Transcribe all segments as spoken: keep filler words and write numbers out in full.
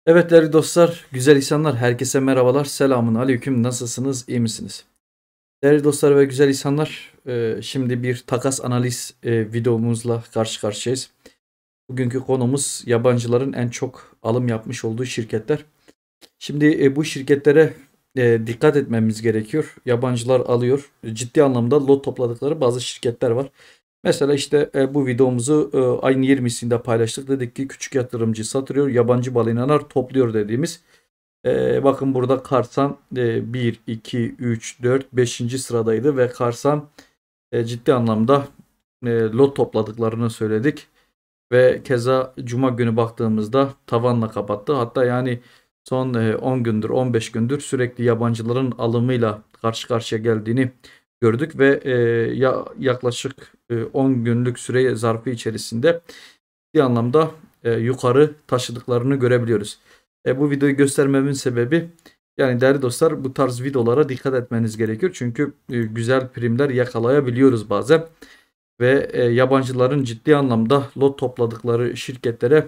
Evet değerli dostlar, güzel insanlar, herkese merhabalar. Selamun aleyküm. Nasılsınız? İyi misiniz? Değerli dostlar ve güzel insanlar, e, şimdi bir takas analiz e, videomuzla karşı karşıyayız. Bugünkü konumuz yabancıların en çok alım yapmış olduğu şirketler. Şimdi e, bu şirketlere e, dikkat etmemiz gerekiyor. Yabancılar alıyor. Ciddi anlamda lot topladıkları bazı şirketler var. Mesela işte e, bu videomuzu e, ayın yirmisinde paylaştık. Dedik ki küçük yatırımcı satıyor, yabancı balinalar topluyor dediğimiz. E, bakın burada Karsan e, bir, iki, üç, dört, beşinci sıradaydı ve Karsan e, ciddi anlamda e, lot topladıklarını söyledik. Ve keza Cuma günü baktığımızda tavanla kapattı. Hatta yani son e, on gündür, on beş gündür sürekli yabancıların alımıyla karşı karşıya geldiğini gördük ve e, ya yaklaşık e, on günlük süre zarfı içerisinde bir anlamda e, yukarı taşıdıklarını görebiliyoruz. E, bu videoyu göstermemin sebebi, yani değerli dostlar, bu tarz videolara dikkat etmeniz gerekiyor. Çünkü e, güzel primler yakalayabiliyoruz bazen ve e, yabancıların ciddi anlamda lot topladıkları şirketlere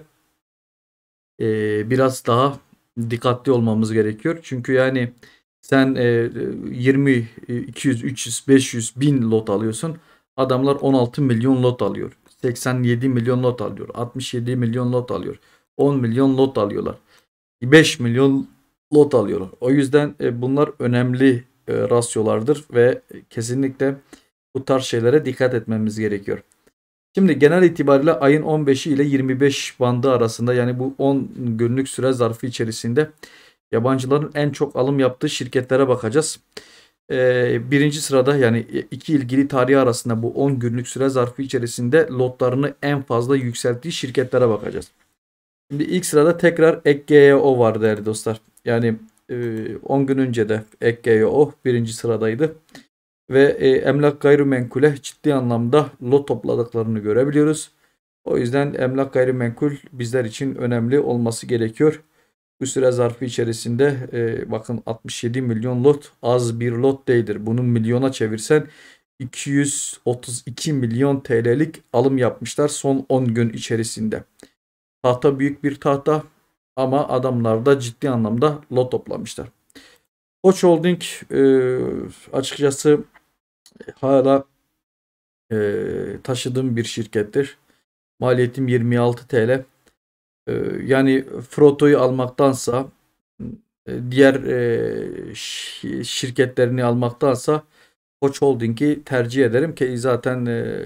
e, biraz daha dikkatli olmamız gerekiyor. Çünkü yani sen e, yirmi, iki yüz, üç yüz, beş yüz bin lot alıyorsun. Adamlar on altı milyon lot alıyor. seksen yedi milyon lot alıyor. altmış yedi milyon lot alıyor. on milyon lot alıyorlar. beş milyon lot alıyorlar. O yüzden e, bunlar önemli e, rasyolardır ve kesinlikle bu tarz şeylere dikkat etmemiz gerekiyor. Şimdi genel itibariyle ayın on beşi ile yirmi beş bandı arasında, yani bu on günlük süre zarfı içerisinde yabancıların en çok alım yaptığı şirketlere bakacağız. Ee, birinci sırada, yani iki ilgili tarihi arasında bu on günlük süre zarfı içerisinde lotlarını en fazla yükselttiği şirketlere bakacağız. Şimdi ilk sırada tekrar Ek G Y O var değerli dostlar. Yani e, on gün önce de Ek G Y O birinci sıradaydı. Ve e, emlak gayrimenkule ciddi anlamda lot topladıklarını görebiliyoruz. O yüzden emlak gayrimenkul bizler için önemli olması gerekiyor. Bu süre zarfı içerisinde e, bakın altmış yedi milyon lot az bir lot değildir. Bunu milyona çevirsen iki yüz otuz iki milyon T L'lik alım yapmışlar son on gün içerisinde. Tahta büyük bir tahta ama adamlar da ciddi anlamda lot toplamışlar. Koç Holding e, açıkçası hala e, taşıdığım bir şirkettir. Maliyetim yirmi altı T L. E, yani Froto'yu almaktansa e, diğer e, şirketlerini almaktansa Koç Holding'i tercih ederim ki zaten e,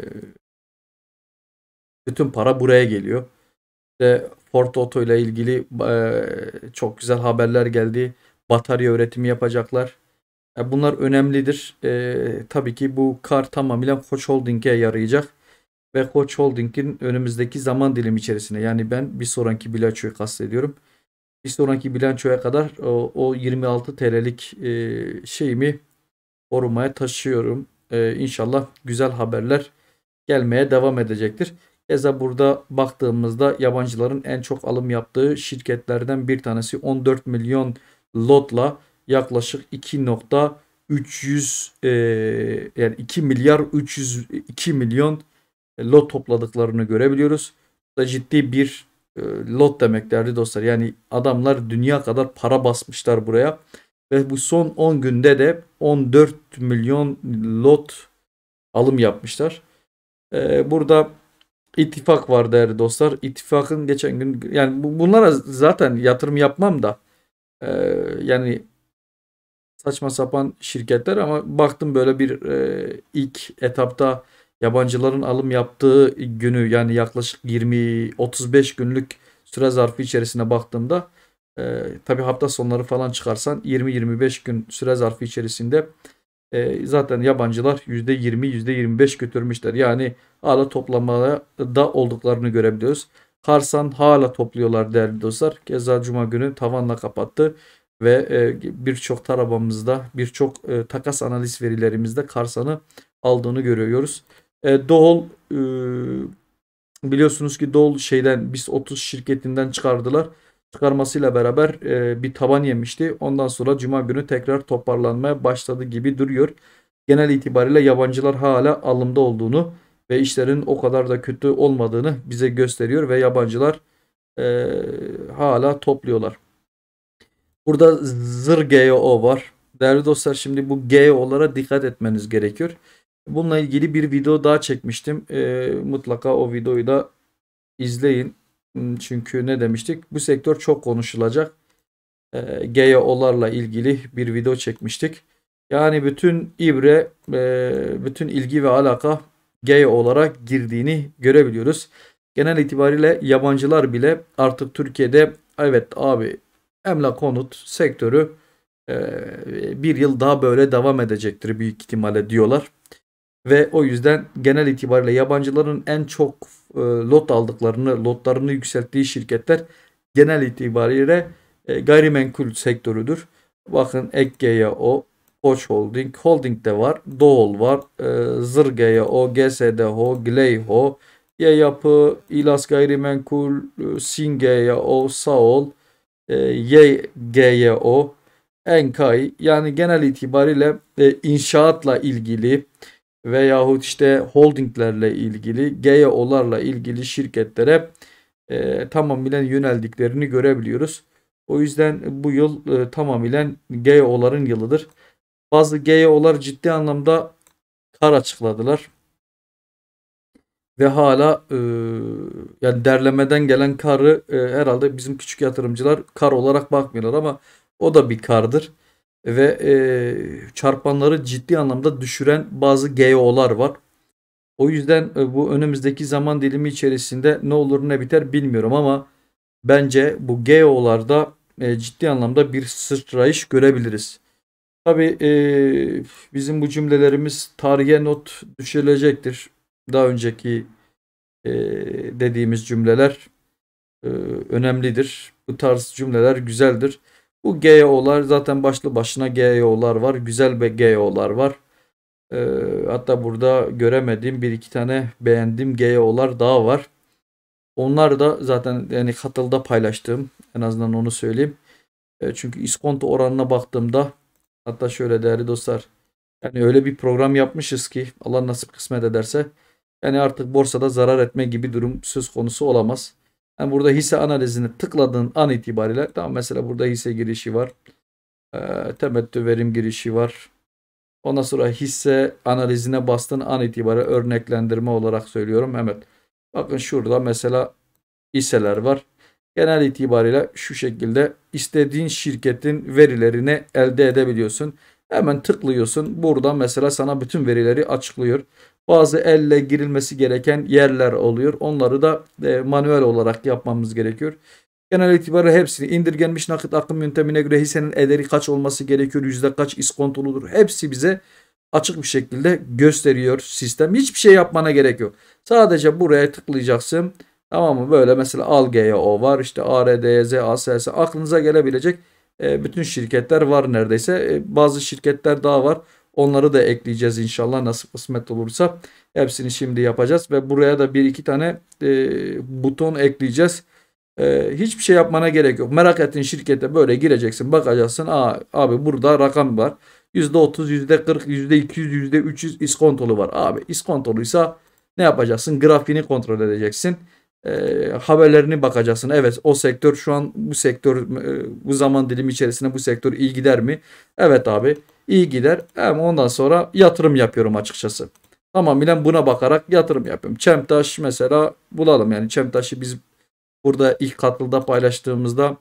bütün para buraya geliyor. İşte Ford Auto ile ilgili e, çok güzel haberler geldi. Batarya üretimi yapacaklar. E, bunlar önemlidir. E, tabii ki bu kar tamamıyla Koç Holding'e yarayacak. Ve Koç Holding'in önümüzdeki zaman dilimi içerisinde, yani ben bir sonraki bilançoyu kastediyorum. Bir sonraki bilançoya kadar o, o yirmi altı T L'lik e, şeyimi korumaya taşıyorum. E, İnşallah güzel haberler gelmeye devam edecektir. Keza burada baktığımızda yabancıların en çok alım yaptığı şirketlerden bir tanesi on dört milyon lotla yaklaşık iki nokta üç yüz e, yani iki milyar üç yüz iki milyon lot topladıklarını görebiliyoruz. Bu da ciddi bir e, lot demek değerli dostlar. Yani adamlar dünya kadar para basmışlar buraya. Ve bu son on günde de on dört milyon lot alım yapmışlar. E, burada ittifak var değerli dostlar. İttifakın geçen gün, yani bunlara zaten yatırım yapmam da e, yani saçma sapan şirketler, ama baktım böyle bir e, ilk etapta yabancıların alım yaptığı günü, yani yaklaşık yirmi otuz beş günlük süre zarfı içerisine baktığımda e, tabi hafta sonları falan çıkarsan yirmi yirmi beş gün süre zarfı içerisinde e, zaten yabancılar yüzde yirmi yüzde yirmi beş götürmüşler. Yani hala toplamada da olduklarını görebiliyoruz. Karsan hala topluyorlar değerli dostlar. Keza Cuma günü tavanla kapattı. Ve e, birçok tarabamızda, birçok e, takas analiz verilerimizde Karsan'ı aldığını görüyoruz. E, Doğul, e, biliyorsunuz ki Doğul şeyden BIST otuz şirketinden çıkardılar. Çıkarmasıyla beraber e, bir taban yemişti. Ondan sonra Cuma günü tekrar toparlanmaya başladı gibi duruyor. Genel itibariyle yabancılar hala alımda olduğunu ve işlerin o kadar da kötü olmadığını bize gösteriyor ve yabancılar e, hala topluyorlar. Burada zır G O var. Değerli dostlar, şimdi bu G O'lara dikkat etmeniz gerekiyor. Bununla ilgili bir video daha çekmiştim. E, mutlaka o videoyu da izleyin. Çünkü ne demiştik? Bu sektör çok konuşulacak. E, G O'larla ilgili bir video çekmiştik. Yani bütün ibre, e, bütün ilgi ve alaka G O olarak girdiğini görebiliyoruz. Genel itibariyle yabancılar bile artık Türkiye'de evet abi emlak konut sektörü e, bir yıl daha böyle devam edecektir büyük ihtimalle diyorlar. Ve o yüzden genel itibariyle yabancıların en çok e, lot aldıklarını, lotlarını yükselttiği şirketler genel itibariyle e, gayrimenkul sektörüdür. Bakın Ek G Y O, Koç Holding, Holding de var, Doğul var, e, Zır G Y O, G S D Ho, Gleyho, Y Yapı, İlas Gayrimenkul, e, Sin G Y O, Saol, e, Y G Y O, Enkay, yani genel itibariyle e, inşaatla ilgili veyahut işte holdinglerle ilgili, G Y O'larla ilgili şirketlere e, tamamıyla yöneldiklerini görebiliyoruz. O yüzden bu yıl e, tamamıyla G Y O'ların yılıdır. Bazı G Y O'lar ciddi anlamda kar açıkladılar. Ve hala e, yani derlemeden gelen karı e, herhalde bizim küçük yatırımcılar kar olarak bakmıyorlar ama o da bir kardır. Ve e, çarpanları ciddi anlamda düşüren bazı G Y O'lar var. O yüzden e, bu önümüzdeki zaman dilimi içerisinde ne olur ne biter bilmiyorum ama bence bu G Y O'larda e, ciddi anlamda bir sıçrayış görebiliriz. Tabii e, bizim bu cümlelerimiz tarihe not düşülecektir. Daha önceki e, dediğimiz cümleler e, önemlidir. Bu tarz cümleler güzeldir. Bu G Y O'lar zaten başlı başına G Y O'lar var. Güzel be G Y O'lar var. E, hatta burada göremediğim bir iki tane beğendiğim G Y O'lar daha var. Onlar da zaten yani katılda paylaştığım, en azından onu söyleyeyim. E, çünkü iskonto oranına baktığımda, hatta şöyle değerli dostlar, yani öyle bir program yapmışız ki Allah nasip kısmet ederse yani artık borsada zarar etme gibi durum söz konusu olamaz. Yani burada hisse analizini tıkladığın an itibariyle, tamam, mesela burada hisse girişi var. E, temettü verim girişi var. Ondan sonra hisse analizine bastığın an itibariyle örneklendirme olarak söylüyorum. Evet. Bakın şurada mesela hisseler var. Genel itibariyle şu şekilde istediğin şirketin verilerini elde edebiliyorsun. Hemen tıklıyorsun. Buradan mesela sana bütün verileri açıklıyor. Bazı elle girilmesi gereken yerler oluyor. Onları da e, manuel olarak yapmamız gerekiyor. Genel itibariyle hepsini indirgenmiş nakit akım yöntemine göre hissenin ederi kaç olması gerekiyor, yüzde kaç iskontoludur. Hepsi bize açık bir şekilde gösteriyor sistem. Hiçbir şey yapmana gerek yok. Sadece buraya tıklayacaksın. Tamam mı? Böyle mesela Al G Y O var. İşte A R D Y Z, A S S, aklınıza gelebilecek e, bütün şirketler var neredeyse. E, bazı şirketler daha var. Onları da ekleyeceğiz inşallah, nasıl kısmet olursa. Hepsini şimdi yapacağız ve buraya da bir iki tane e, buton ekleyeceğiz. E, hiçbir şey yapmana gerek yok. Merak ettiğin şirkete böyle gireceksin, bakacaksın. Aa, abi burada rakam var. yüzde otuz, yüzde kırk, yüzde iki yüz, yüzde üç yüz iskontolu var. Abi iskontoluysa ne yapacaksın? Grafiğini kontrol edeceksin. E, haberlerini bakacaksın. Evet, o sektör şu an, bu sektör e, bu zaman dilimi içerisinde bu sektör iyi gider mi? Evet abi, iyi gider. Ama ondan sonra yatırım yapıyorum açıkçası. Tamamen buna bakarak yatırım yapıyorum. Çemtaş mesela bulalım, yani Çemtaş'ı biz burada ilk katılda paylaştığımızda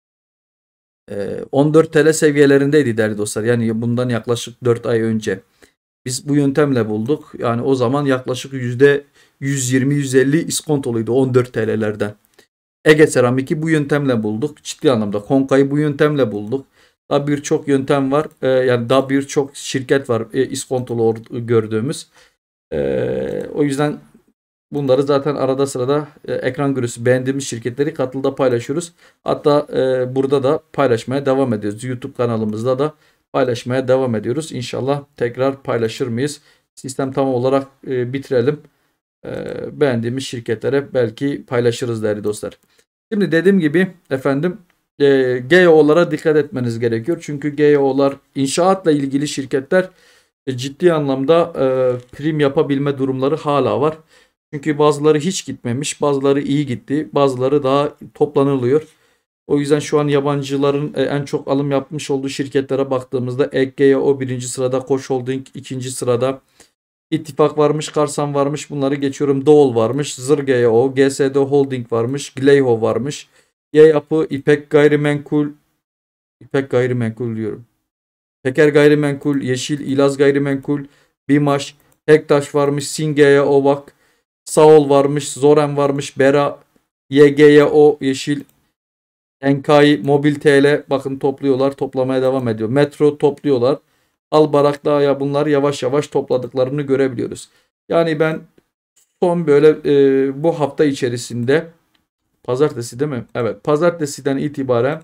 on dört T L seviyelerindeydi değerli dostlar. Yani bundan yaklaşık dört ay önce. Biz bu yöntemle bulduk. Yani o zaman yaklaşık yüzde yüz yirmi yüz elli iskontoluydu on dört T L'lerden. Ege Seramik'i bu yöntemle bulduk. Ciddi anlamda Konka'yı bu yöntemle bulduk. Daha birçok yöntem var. Ee, yani daha birçok şirket var e, iskontolu gördüğümüz. Ee, o yüzden bunları zaten arada sırada e, ekran görüntüsü beğendiğimiz şirketleri katılda paylaşıyoruz. Hatta e, burada da paylaşmaya devam ediyoruz. YouTube kanalımızda da paylaşmaya devam ediyoruz. İnşallah tekrar paylaşır mıyız? Sistem tam olarak e, bitirelim. E, beğendiğimiz şirketlere belki paylaşırız değerli dostlar. Şimdi dediğim gibi efendim e, G Y O'lara dikkat etmeniz gerekiyor. Çünkü G Y O'lar inşaatla ilgili şirketler e, ciddi anlamda e, prim yapabilme durumları hala var. Çünkü bazıları hiç gitmemiş, bazıları iyi gitti, bazıları daha toplanılıyor. O yüzden şu an yabancıların en çok alım yapmış olduğu şirketlere baktığımızda E G G O birinci sırada, Koç Holding ikinci sırada, İttifak varmış, Karsan varmış, bunları geçiyorum. Doğul varmış, Zır G O, G S D Holding varmış, Gleyho varmış, Y-Yapı, İpek Gayrimenkul, İpek Gayrimenkul diyorum. Peker Gayrimenkul, Yeşil, İlaz Gayrimenkul, Bimaş, Hektaş varmış, Singe'ye Ovak, Saol varmış, Zoren varmış, Bera, Y G Y O, Yeşil, Enkai, Mobil T L bakın topluyorlar, toplamaya devam ediyor. Metro topluyorlar. Albarak Dağ'a bunlar yavaş yavaş topladıklarını görebiliyoruz. Yani ben son böyle e, bu hafta içerisinde pazartesi değil mi? Evet, pazartesiden itibaren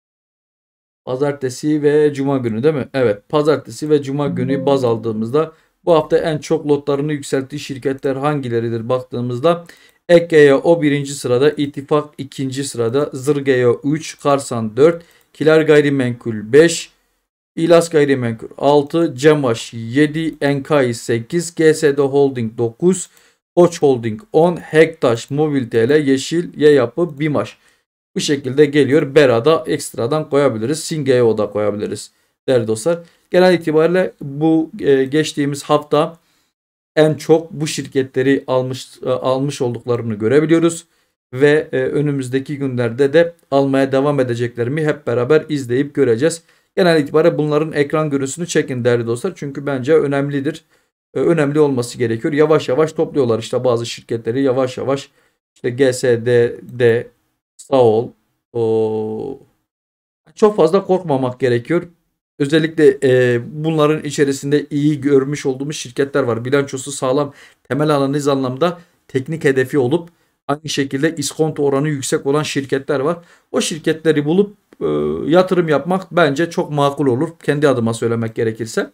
pazartesi ve cuma günü değil mi? Evet, pazartesi ve cuma günü baz aldığımızda bu hafta en çok lotlarını yükselttiği şirketler hangileridir baktığımızda E G G O birinci sırada, İttifak ikinci sırada, Zır G O üç, Karsan dört, Kiler Gayrimenkul beş, İlas Gayrimenkul altı, Cemaş yedi, Enkai sekiz, G S D Holding dokuz, Koç Holding on, Hektaş, Mobil T L, Yeşil, Y-Yapı, Bimaş. Bu şekilde geliyor. Bera'da ekstradan koyabiliriz. Singe'ye da koyabiliriz değerli dostlar. Genel itibariyle bu e, geçtiğimiz hafta en çok bu şirketleri almış e, almış olduklarını görebiliyoruz. Ve e, önümüzdeki günlerde de almaya devam edeceklerimi hep beraber izleyip göreceğiz. Genel itibariyle bunların ekran görüntüsünü çekin değerli dostlar. Çünkü bence önemlidir. E, önemli olması gerekiyor. Yavaş yavaş topluyorlar işte bazı şirketleri yavaş yavaş. İşte G S D'de sağ ol. O, çok fazla korkmamak gerekiyor. Özellikle e, bunların içerisinde iyi görmüş olduğumuz şirketler var. Bilançosu sağlam, temel analiz anlamda teknik hedefi olup aynı şekilde iskonto oranı yüksek olan şirketler var. O şirketleri bulup e, yatırım yapmak bence çok makul olur. Kendi adıma söylemek gerekirse.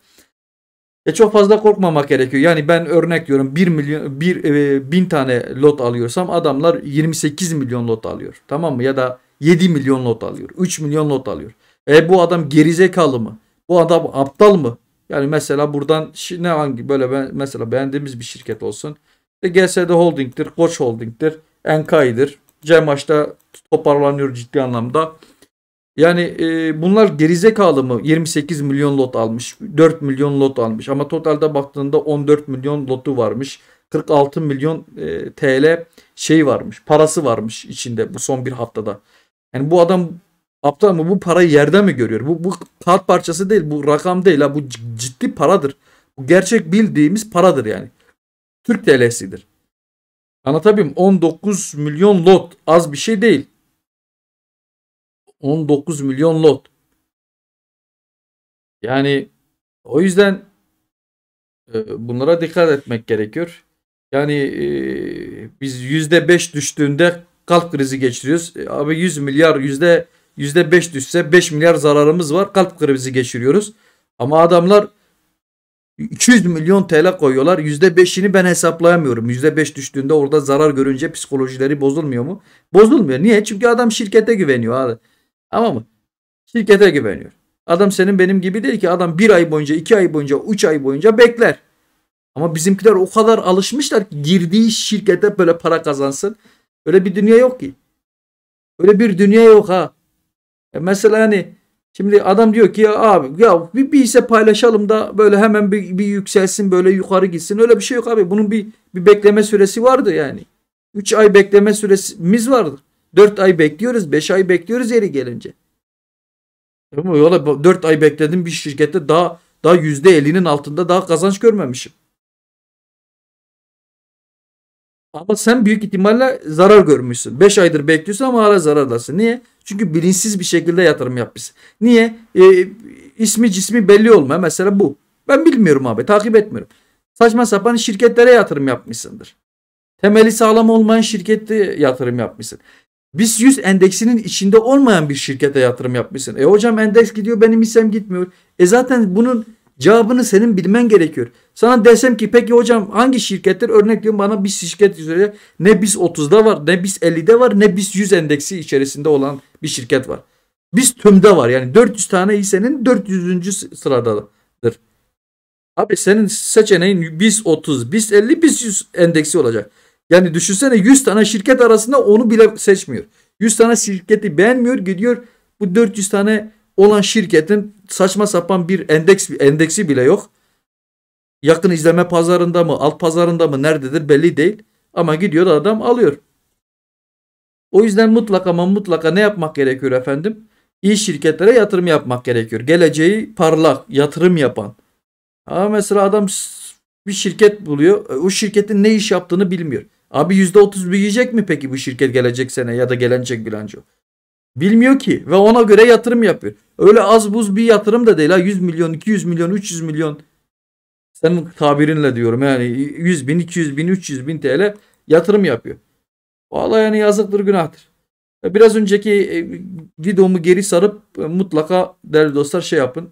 E çok fazla korkmamak gerekiyor. Yani ben örnek diyorum bir milyon bir e, bin tane lot alıyorsam adamlar yirmi sekiz milyon lot alıyor. Tamam mı? Ya da yedi milyon lot alıyor. üç milyon lot alıyor. E bu adam gerizekalı mı? Bu adam aptal mı? Yani mesela buradan ne hangi böyle ben, mesela beğendiğimiz bir şirket olsun. İşte G S D Holding'tir, Koç Holding'tir, Enkai'dir. Cemaş'ta toparlanıyor ciddi anlamda. Yani e, bunlar gerizekalı mı? yirmi sekiz milyon lot almış. dört milyon lot almış. Ama totalde baktığında on dört milyon lotu varmış. kırk altı milyon e, T L şey varmış. Parası varmış içinde bu son bir haftada. Yani bu adam aptal mı? Bu parayı yerde mi görüyor? Bu, bu kağıt parçası değil. Bu rakam değil. Ha. Bu ciddi paradır. Bu gerçek bildiğimiz paradır yani. Türk T L'sidir. Anlatabiliyor muyum? on dokuz milyon lot az bir şey değil. on dokuz milyon lot. Yani o yüzden e, bunlara dikkat etmek gerekiyor. Yani e, biz yüzde beş düştüğünde kalp krizi geçiriyoruz. E, abi yüz milyar yüzde yüzde beş düşse beş milyar zararımız var. Kalp krizi geçiriyoruz. Ama adamlar iki yüz milyon T L koyuyorlar. yüzde beşini ben hesaplayamıyorum. yüzde beş düştüğünde orada zarar görünce psikolojileri bozulmuyor mu? Bozulmuyor. Niye? Çünkü adam şirkete güveniyor abi. Ama mı? Şirkete güveniyor. Adam senin benim gibi değil ki. Adam bir ay boyunca, iki ay boyunca, üç ay boyunca bekler. Ama bizimkiler o kadar alışmışlar ki girdiği şirkete böyle para kazansın. Öyle bir dünya yok ki. Öyle bir dünya yok ha. E mesela hani şimdi adam diyor ki ya abi ya bir, bir ise paylaşalım da böyle hemen bir, bir yükselsin böyle yukarı gitsin. Öyle bir şey yok abi. Bunun bir, bir bekleme süresi vardı yani. üç ay bekleme süresimiz vardı. dört ay bekliyoruz, beş ay bekliyoruz yeri gelince. Ama yola dört ay bekledim bir şirkette daha daha yüzde ellinin altında daha kazanç görmemişim. Ama sen büyük ihtimalle zarar görmüşsün. beş aydır bekliyorsun ama hala zarardasın. Niye? Çünkü bilinçsiz bir şekilde yatırım yapmışsın. Niye? E, ismi cismi belli olma. Mesela bu. Ben bilmiyorum abi. Takip etmiyorum. Saçma sapan şirketlere yatırım yapmışsındır. Temeli sağlam olmayan şirkette yatırım yapmışsın. BIST yüz endeksinin içinde olmayan bir şirkete yatırım yapmışsın. E hocam endeks gidiyor benim hissem gitmiyor. E zaten bunun cevabını senin bilmen gerekiyor. Sana desem ki peki hocam hangi şirketler örnek diyorum bana BIST şirket söyle. Ne BIST otuzda var ne BIST ellide var ne BIST yüz endeksi içerisinde olan bir şirket var. BIST tümde var yani dört yüz tane hissenin dört yüzüncü sıradadır. Abi senin seçeneğin BIST otuz, BIST elli, BIST yüz endeksi olacak. Yani düşünsene yüz tane şirket arasında onu bile seçmiyor. yüz tane şirketi beğenmiyor, gidiyor bu dört yüz tane olan şirketin saçma sapan bir endeks endeksi bile yok. Yakın izleme pazarında mı, alt pazarında mı, nerededir belli değil. Ama gidiyor da adam alıyor. O yüzden mutlaka ama mutlaka ne yapmak gerekiyor efendim? İyi şirketlere yatırım yapmak gerekiyor. Geleceği parlak, yatırım yapan. Ama mesela adam bir şirket buluyor. O şirketin ne iş yaptığını bilmiyor. Abi yüzde otuz büyüyecek mi peki bu şirket gelecek sene ya da gelecek bilanço? Bilmiyor ki ve ona göre yatırım yapıyor. Öyle az buz bir yatırım da değil ha. yüz milyon, iki yüz milyon, üç yüz milyon. Senin tabirinle diyorum yani yüz bin, iki yüz bin, üç yüz bin T L yatırım yapıyor. Vallahi yani yazıktır, günahtır. Biraz önceki videomu geri sarıp mutlaka değerli dostlar şey yapın.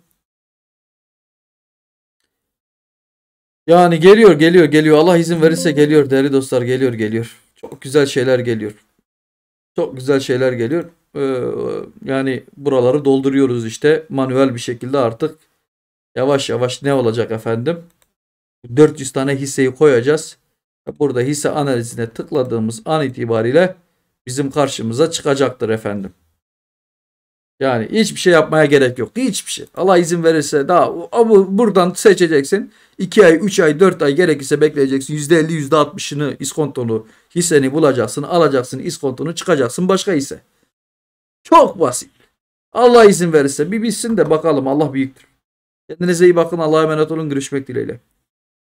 Yani geliyor geliyor geliyor. Allah izin verirse geliyor değerli dostlar, geliyor geliyor. Çok güzel şeyler geliyor. Çok güzel şeyler geliyor. Ee, yani buraları dolduruyoruz işte manuel bir şekilde artık. Yavaş yavaş ne olacak efendim? dört yüz tane hisseyi koyacağız. Burada hisse analizine tıkladığımız an itibariyle bizim karşımıza çıkacaktır efendim. Yani hiçbir şey yapmaya gerek yok. Hiçbir şey. Allah izin verirse daha ama buradan seçeceksin. iki ay, üç ay, dört ay gerekirse bekleyeceksin. yüzde elli, yüzde altmışını iskontolu hisseni bulacaksın. Alacaksın iskontonu, çıkacaksın başka hisse. Çok basit. Allah izin verirse bir bilsin de bakalım, Allah büyüktür. Kendinize iyi bakın. Allah'a emanet olun. Görüşmek dileğiyle.